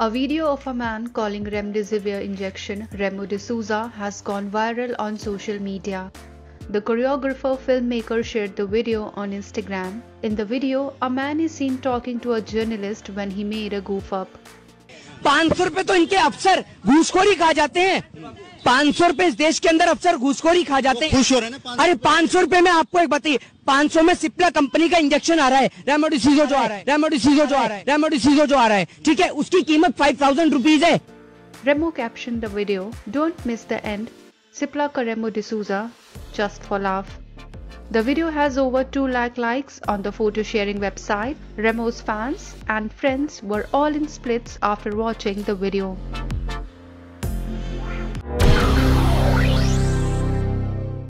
A video of a man calling remdesivir injection Remo D'Souza has gone viral on social media. The choreographer filmmaker shared the video on Instagram. In the video, a man is seen talking to a journalist when he made a goof up. 500 रुपए तो इनके अफसर घूसखोरी खा जाते हैं। 500 रुपए इस देश के अंदर अफसर घूसखोरी खा जाते हैं। खुश हो रहे हैं ना? अरे 500 रुपए में आपको एक बताइए, 500 में सिप्ला कंपनी का इंजेक्शन आ रहा है, रेमडेसिविर जो आ रहा है, रेमडेसिविर जो आ रहा है, रेमडेसिविर जो आ रहा है, ठीक है, उसकी कीमत 5000 रुपीज है। Remo captioned the video, "Don't miss the end. Cipla ka Remo D'Souza, just for laugh." The video has over 2 lakh likes on the photo sharing website. Remo's fans and friends were all in splits after watching the video.